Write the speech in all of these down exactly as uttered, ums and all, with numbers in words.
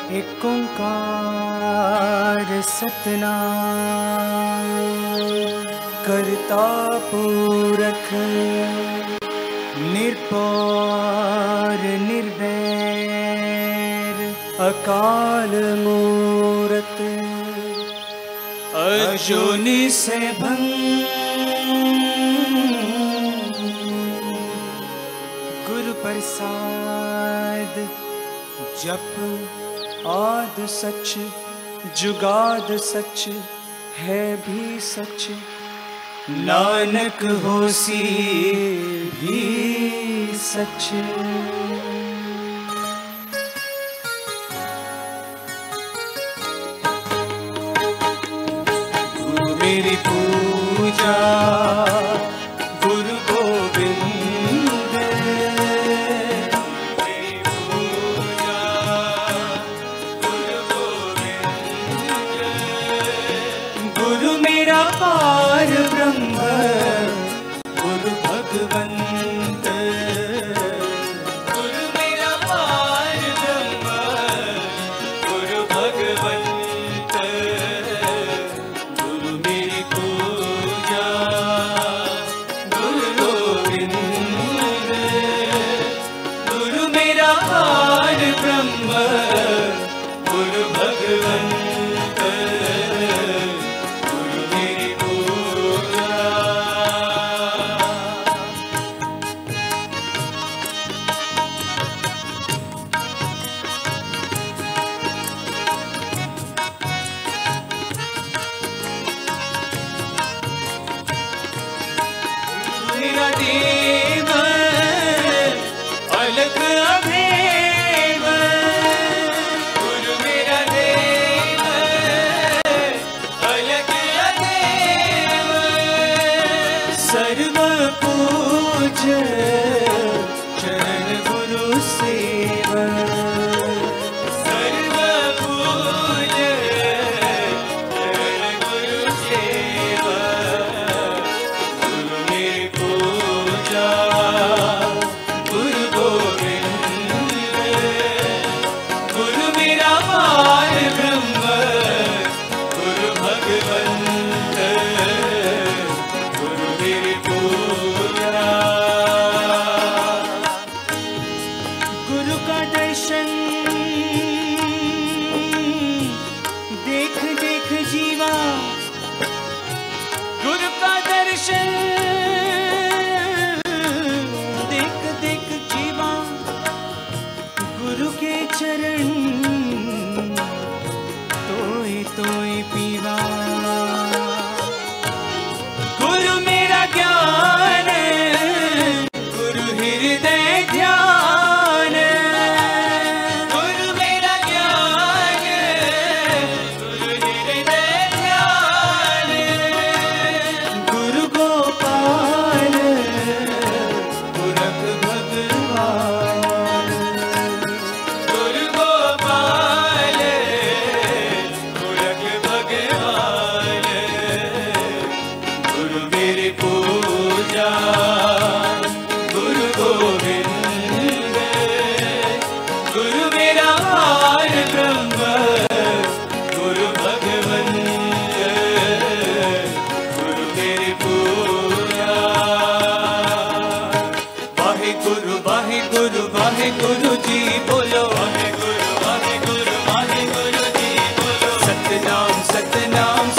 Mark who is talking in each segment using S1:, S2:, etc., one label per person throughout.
S1: एक ओंकार सतनाम करता पूरख निर्भय निर्वैर अकाल मूरत अजूनि सैभं गुरु प्रसाद जप आद सच जुगाद सच है भी सच नानक होसी भी सच। गुरु मेरी पूजा गुरु गोविंद मेरी पूजा गुरु गोविंद गुरु मेरा पार ब्रह्म गुरु भगवंत गुरु मेरा पार ब्रह्म गुरु भगवंत गुरु मेरी पूजा गुरु गोविंद गुरु मेरा पार ब्रह्म गुरु भगवंत गुरु मेरी पूजा। मेरा देव अलग अभेद गुरु मेरा देव अलग अभेद सर्व पूज चरण गुरु सेव सर्व पूज चरण गुरु सेव गुरु मेरी पूजा गुरु गोविंद गुरु मेरा पार ब्रह्म गुरु भगवंत गुरु मेरी पूजा। गुरु का दर्शन देख देख जीवा गुरु का दर्शन देख देख जीवा गुरु के चरण तोय तोय पीवा गुरु मेरा ज्ञान गुरु हृदय ध्यान गुरु मेरा ज्ञान गुरु हृदय ध्यान गुरु गोपाल पुरख भगवान गुरु गोपाल पुरख भगवान गुरु मेरी पूजा गुरु गोविंद गुरु मेरा पार ब्रह्म गुरु भगवंत गुरु मेरी पूजा। वाहे गुरु वाहे गुरु वाहे गुरु जी बोलो वाहे गुरु वाहे गुरु वाहे गुरु जी बोलो सतनाम सतनाम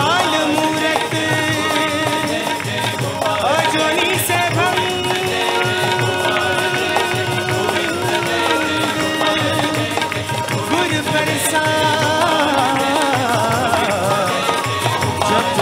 S1: गोपाल मूरत अजोनी सभम गुर प्रसाद जप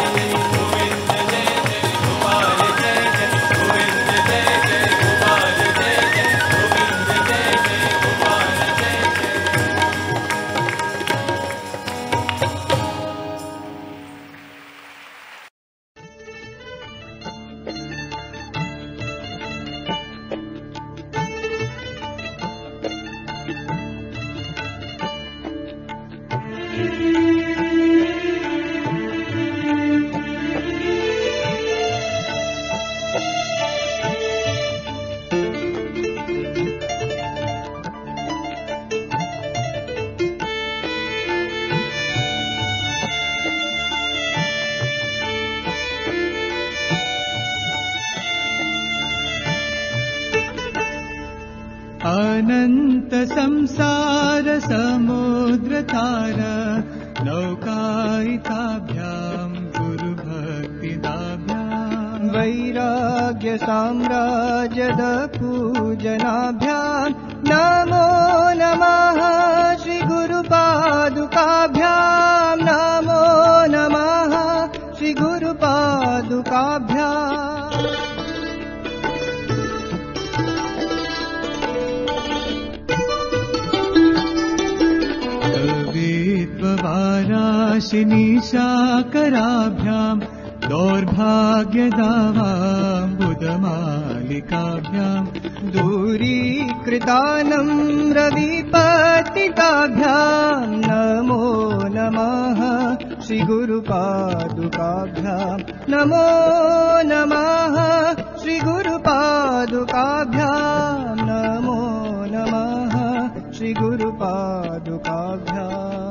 S2: अनंत संसार समुद्र तार नौकायिकाभ्यां गुरु भक्तिदाभ्यां वैराग्य साम्राज्यद पूजनाभ्यां नमो नमः श्री गुरु पादुकाभ्यां नमो नमः श्री गुरु पादुकाभ्यां वाराशिनी शाकराभ्यां दौर्भाग्यदावां बुधमालिकाभ्यां दूरीकृतानं रविपतिताभ्यां नमो नमः श्री गुरुपादुकाभ्यां नमो नमः श्री गुरुपादुकाभ्यां नमो नमः श्री गुरुपादुकाभ्यां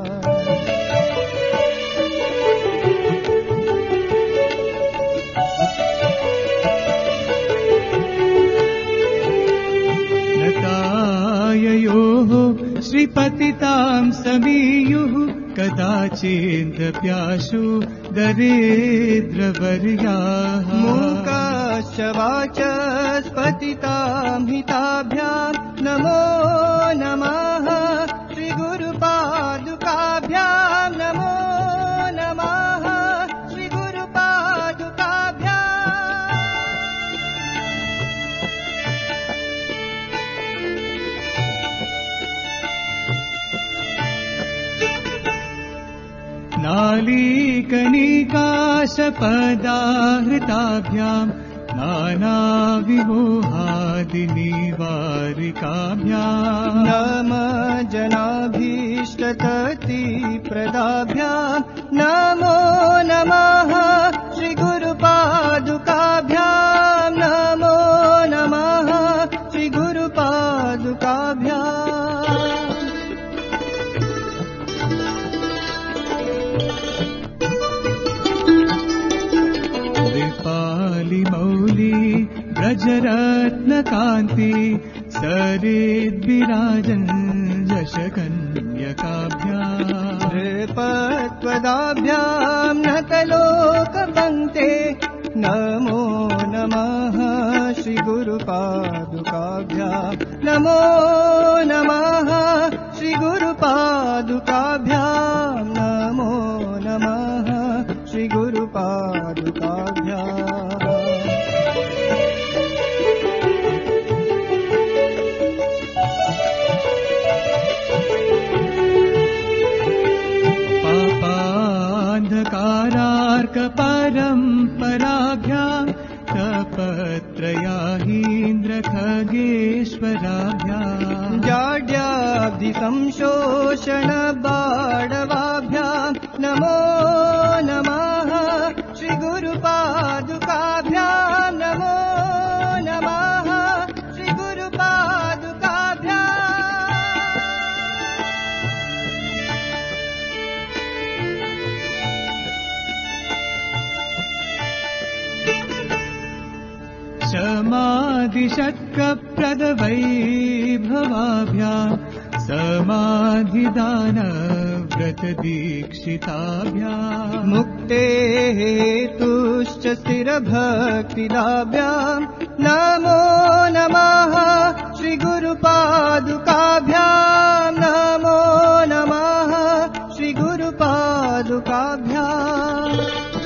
S2: नताययोः श्रीपतितां समीयुः कदाचिदप्याशु दरिद्रवर्याः मूकाश्च वाचस्पतितां हिताभ्यां नमो नमः श्री गुरुपादुकाभ्यां नमो नमः श्री गुरुपादुकाभ्यां नालीकनिकाशपदाहृताभ्यां नानाविमोहादिनिवारिकाभ्यां नमः जनाभीष्टततिप्रदाभ्यां नमो नमः श्री गुरुपादुकाभ्यां नमो नमः श्री गुरुपादुकाभ्यां मौली ब्रजरत्नकान्ति सरिद्विराजन् यशकन्यकाभ्यां नृपत्वदाभ्यां नतलोकपङ्क्ते नमो नमः श्री गुरुपादुकाभ्यां नमो नमः श्री गुरुपादुकाभ्यां नमो नमः श्री गुरुपादुकाभ्यां पापान्धकारार्कपरम्पराभ्यां तपत्रयाहीन्द्रखगेश्वराभ्यां जाड्याब्धिसंशोषणबाडवाभ्यां नमो नमः श्री गुरुपादुकाभ्यां नमो नमः श्री गुरुपादुकाभ्यां समाधिषट्कप्रदवैभवाभ्यां समाधिदानव्रतदीक्षिताभ्यां मुक्त ते हेतुश्च स्थिरभक्तिलाभ्यां नमो नमः श्रीगुरुपादुकाभ्यां नमो नमः श्रीगुरुपादुकाभ्याम्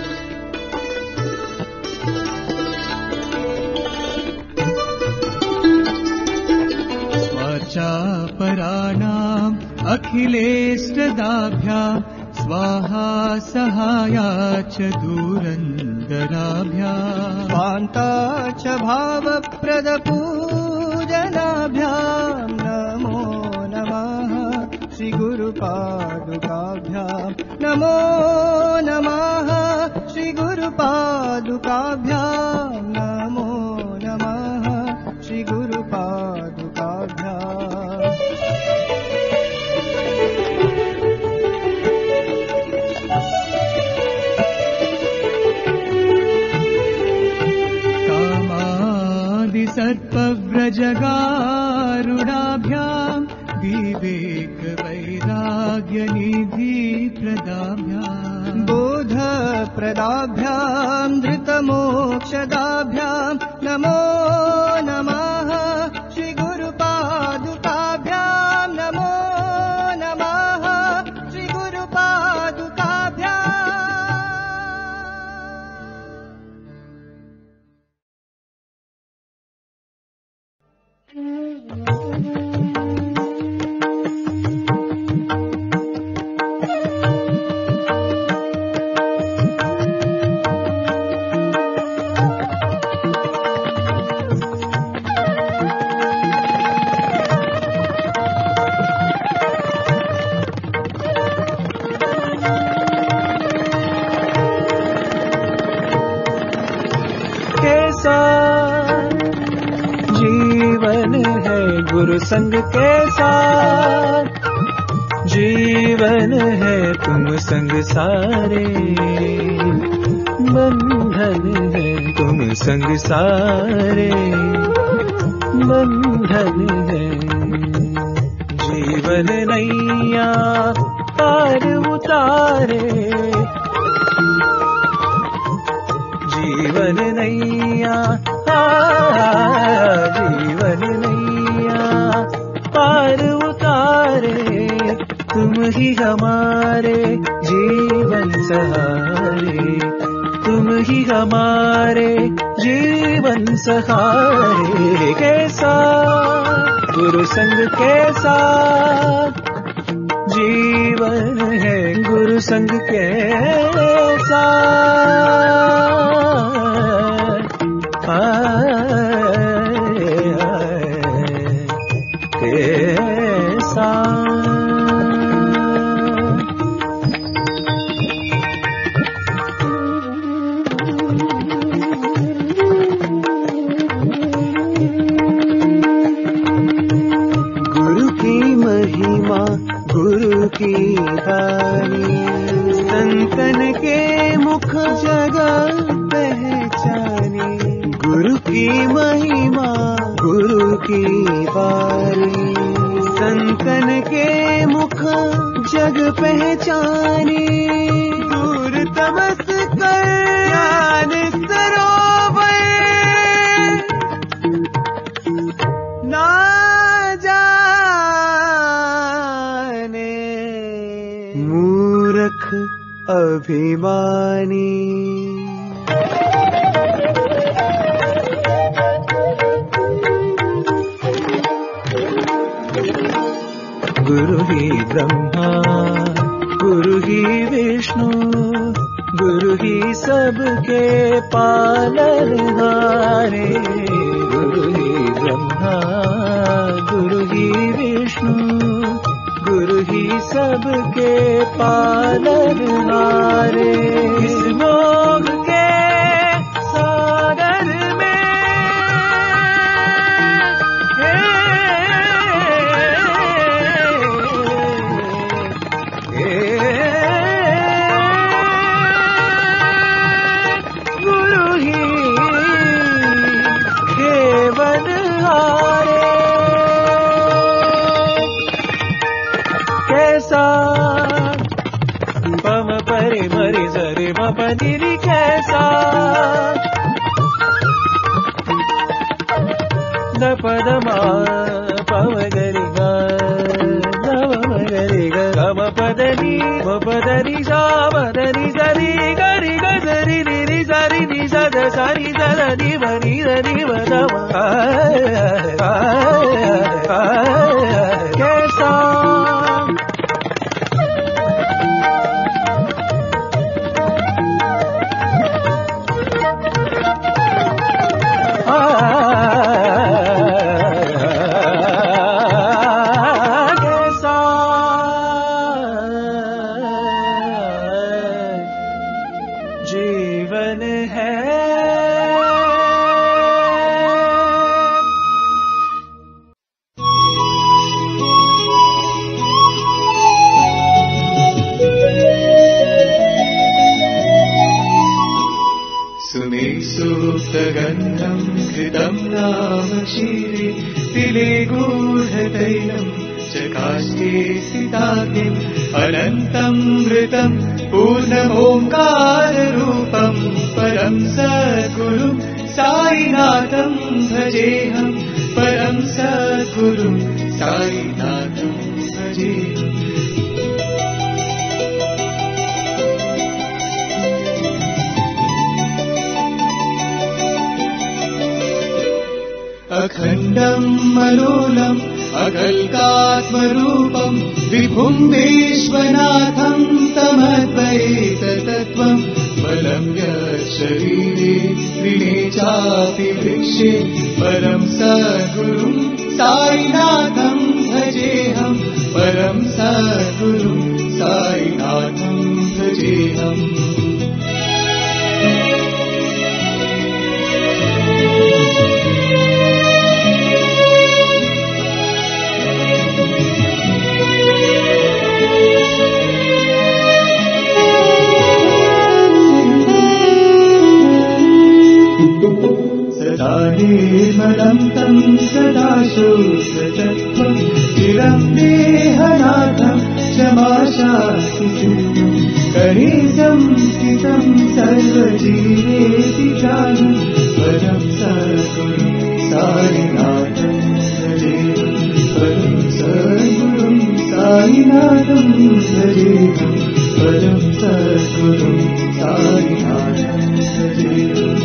S2: स्वाचापराणाम् अखिलेष्टदाभ्यां स्वाहा सहाया च दूरन्दराभ्याम् स्वान्ता च भावप्रदपूजनाभ्यां नमो नमः श्रीगुरुपादुकाभ्यां नमो नमः श्रीगुरुपादुकाभ्यां नमो नमः श्रीगुरुपादुकाभ्याम् सत्पव्रजगारुडाभ्यां विवेकवैराग्यनिधिप्रदाभ्यां बोधप्रदाभ्यां धृतमोक्षदाभ्यां नमो नमः श्रीगुरुपादुकाभ्यां नमो नमः श्रीगुरुपादुकाभ्याम्
S3: गुरु संग के साथ जीवन है तुम संग सारे बंधन है तुम संग सारे बंधन है जीवन नैया पार उतारे जीवन नैया जीवन नैया पार उतारे तुम ही हमारे जीवन सहारे तुम ही हमारे जीवन सहारे कैसा गुरु संग कैसा जीवन है गुरु संग कैसा कैसा गुरु की महिमा गुरु की वाणी संतन के मुख जगह पहचानी गुरु की महिमा गुरु की वाणी संतन के मुख जग पहचानी दूर तमस कर ज्ञान सरोवर ना जाने मूर्ख अभिमानी गुरु ही ब्रह्मा गुरु ही विष्णु गुरु ही सबके पालनहारे गुरु ही ब्रह्मा गुरु ही विष्णु गुरु ही सबके पालनहारे इस मोह के सागर में कैसा पम परे मरे जर निरि कैसा द पद मा पव गरि ग नव गरि ग गम पद नि म पद नि सा पद नि सरि गरि ग सरि नि रि सरि नि स द सरि द द नि म नि द नि म द म कैसा जीवन है
S1: सुमे सूक्तगन्धं कृतं नाम क्षीरे तिले गूढतैलं चकाष्टे स्थिताग्निम् अनन्तं मृतं पूर्णमोङ्काररूपं परं सद्गुरुं साईनाथं भजेऽहं परं सद्गुरुं साईनाथं भजेऽहम् अखण्डं मनोलम् अकल्कात्मरूपं विभुं विश्वनाथं तमद्वैततत्त्वं बलं यच्छरीरे विने चापि वृक्षे परं सद्गुरुं साईनाथं भजेऽहं परं सद्गुरुं साईनाथं भजेऽहम् निर्मलं तं सदा शुद्धतत्त्वं चिरं देहनाथं क्षमाशान्तिसिद्धं करेशं स्थितं सर्वजीवेति चारुं परं सद्गुरुं साईनाथं भजेऽहं परं सद्गुरुं साईनाथं भजेऽहं परं सद्गुरुं साईनाथं भजेऽहम्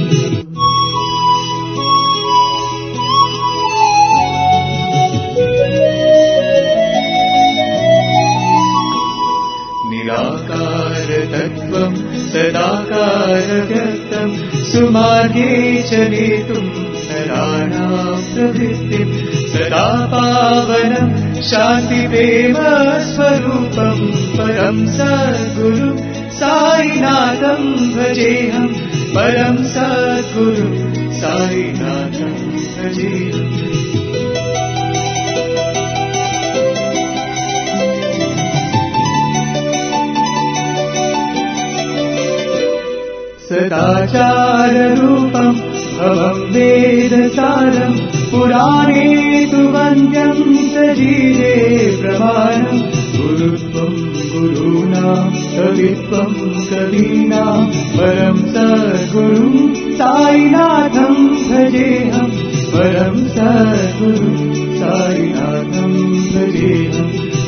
S1: निराकारतत्त्वं सदाकारव्यक्तं सुमार्गे च नेतुं नराणां प्रवृत्तिं सदा पावनं शान्तिप्रेमस्वरूपं परं सद्गुरुं साईनाथं भजेऽहं परं सद्गुरुं साईनाथं भजेऽहम् सदाचाररूपं भवं वेदसारं पुराणे तु वन्द्यं सजीवे प्रमाणं गुरुत्वं गुरूणां कवित्वं कवीनां परं सद्गुरुं साईनाथं भजेऽहं परं सद्गुरुं साईनाथं भजेऽहम्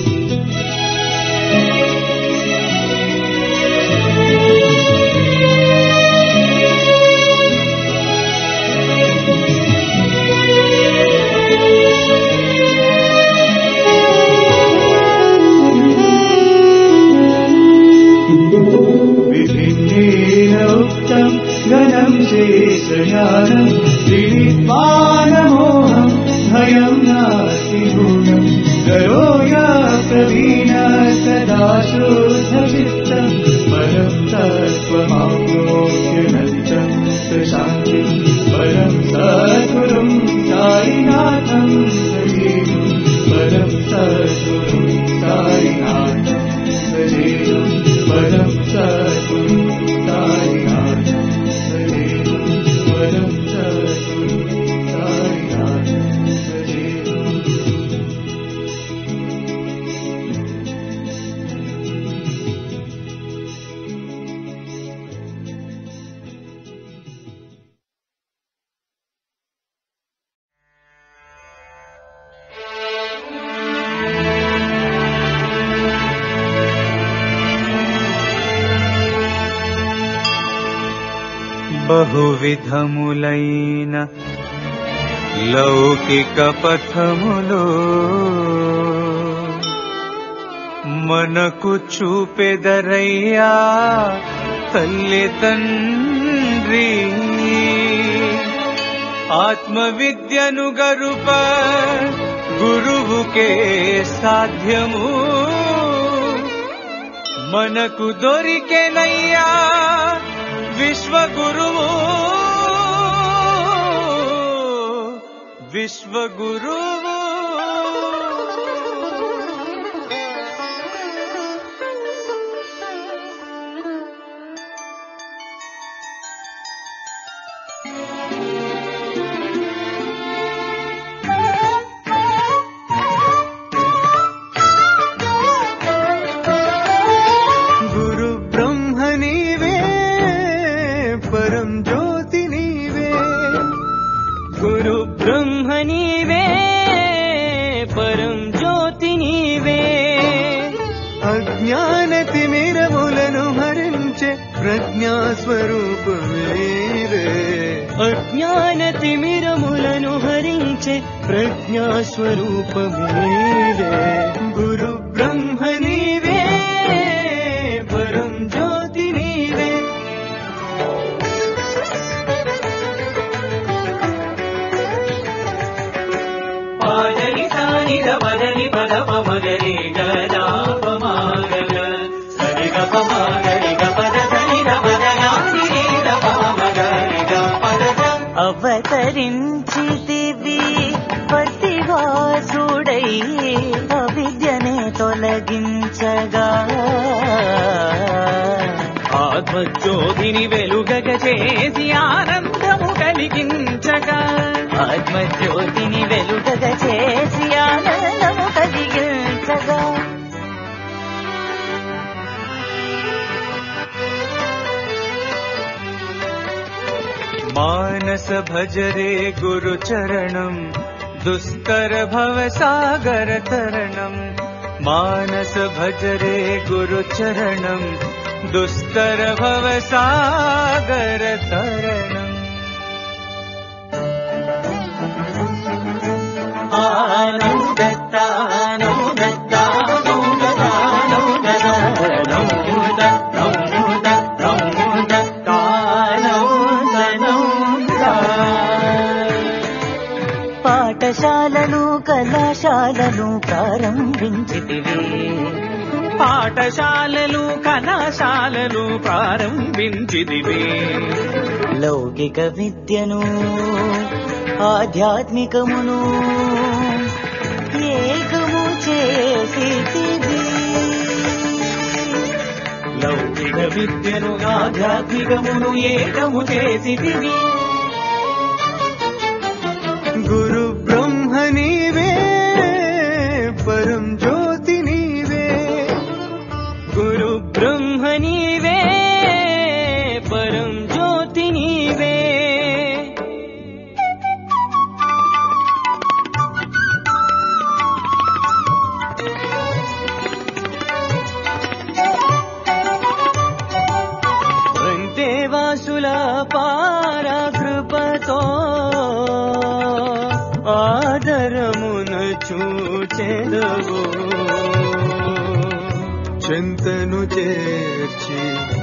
S1: घनं शेषयानं त्रिविद्वानमोहं भयं नास्ति भूनं करोय प्रवीण सदा शुद्धचित्तं परं तत्त्वमाप्नोत्यनन्तं प्रशान्तिं परं सद्गुरुं साईनाथं भजेऽहं परं सद्गुरुं साईनाथं भजेऽहं परं सद्गुरुं साईनाथं परं सद्गुरुं साईनाथं भजेऽहम्। బహువిధములైన లౌకిక పథములో మనకు చూపెదరయ్యా తల్లి తండ్రి ఆత్మ విద్యను గరుప గురువుకే సాధ్యము మనకు దొరికెనయ్యా విశ్వగురువు విశ్వగురువు
S3: ప్రజ్ఞాస్వరూపమేవే అజ్ఞానతిమిరములను హరించే ప్రజ్ఞాస్వరూపమేవే గురు బ్రహ్మ నీవే పరం జ్యోతి నీవే పాదని సానిద పదని పద పమగరి గదాపమాగగ సరిగ పమాగరి గపద
S4: అవతరించితివి పతివాసుడై అవిద్యనే తొలగించగా
S3: ఆత్మజ్యోతిని వెలుగగ చేసి ఆనందము కలిగించగా
S4: ఆత్మజ్యోతిని వెలుగగ చేసి ఆనందము కలిగించగా
S1: మానస భజరే గురు చరణం దుస్తర భవ సాగర తరణం మానస భజరే గురు చరణం దుస్తర భవ సాగర తరణం
S4: పాఠశాలను కళాశాలను ప్రారంభించితివి
S3: పాఠశాలలు కళాశాలలు ప్రారంభించితివి
S4: లౌకిక విద్యను ఆధ్యాత్మికమును ఏకము చేసితివి
S3: లౌకిక విద్యను ఆధ్యాత్మికమును ఏకము చేసితివి
S1: గురు బ్రహ్మ నీవే పరం జ్యోతి నీవే
S3: గురు బ్రహ్మ నీవే పరం జ్యోతి నీవే దేవాసుల పారకృపతో ఆదరమున చూచెదవు
S1: చింతను చేర్చి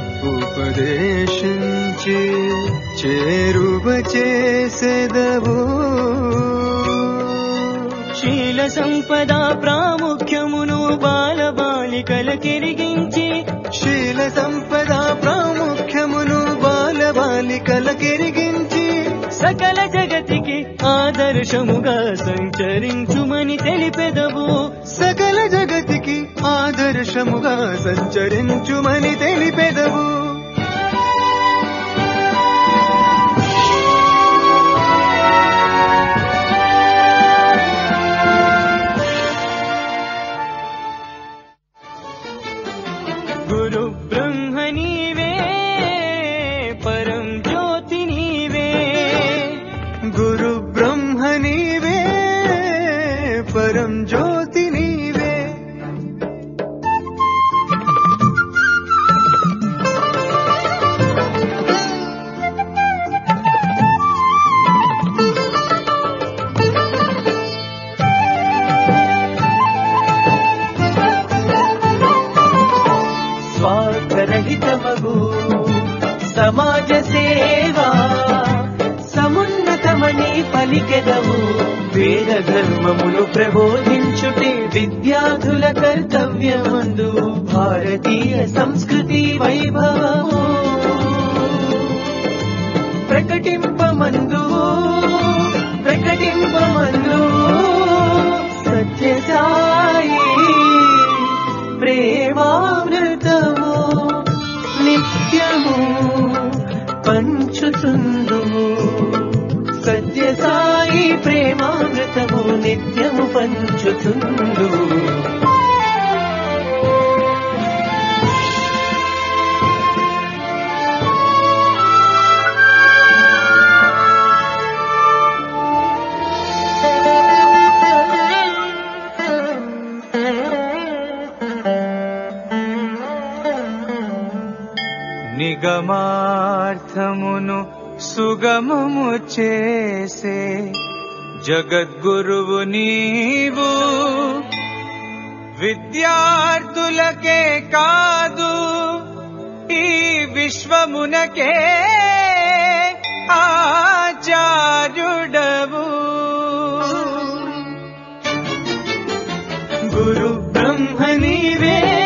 S1: ఉపదేశించి చేరువ చేసెదవు
S3: శీల సంపద ప్రాముఖ్యమును బాలబాలికలకెరిగించి
S1: శీల సంపద ప్రాముఖ్యమును బాలబాలికలకెరిగించి
S3: సకల జగతికి ఆదర్శముగా సంచరించుమని తెలిపెదవు
S1: సకల జగతికి ఆదర్శముగా సంచరించుమని తెలిపెదవు
S3: గురు బ్రహ్మ నీవే పరం జ్యోతి నీవే
S1: గురు బ్రహ్మ నీవే పరం జ్యోతి నీవే
S3: సమాజ సేవా సమున్నతమని పలికెదవు. వేద ధర్మమును ప్రబోధించుటే విద్యార్థుల కర్తవ్యమందు. భారతీయ సంస్కృతి వైభవము ప్రకటింపమందు ప్రకటింపమందు. సత్య సాయి ప్రేమామృతము నిత్యము పంచుతుందుము. సత్య సాయి ప్రేమామృతము నిత్యము పంచుతుందు.
S1: నిగమార్థమును సుగమము చేసే జగద్గురువు నీవు. విద్యార్థులకే కాదు ఈ విశ్వమునకే ఆచార్యుడవు. గురు బ్రహ్మ నీవే